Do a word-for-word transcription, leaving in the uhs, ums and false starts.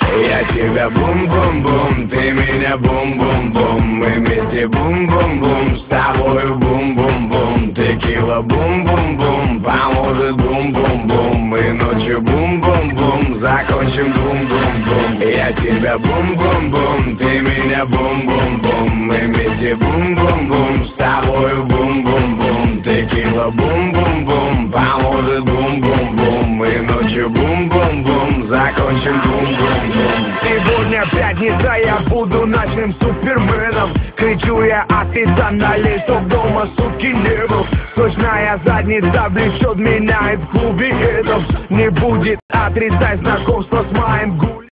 Я тебя бум-бум-бум, ты меня бум-бум-бум. Мы вместе бум-бум-бум, с тобою бум-бум-бум. Текила бум-бум-бум, поможет бум-бум-бум. Мы ночью бум-бум-бум, закончим бум-бум-бум. Я тебя бум-бум-бум, ты меня бум-бум-бум. Мы вместе бум-бум-бум, с тобою бум-бум-бум. Текила бум-бум-бум, поможет бум-бум-бум. Мы ночью бум-бум-бум, закончим бум-бум-бум. Сегодня пятница, я буду ночным суперменом. Кричу я, а ты тональный, чтоб дома сутки не был. Сочная задница влечет меня и в клубе этот. Не будет отрицать знакомство с моим гуль.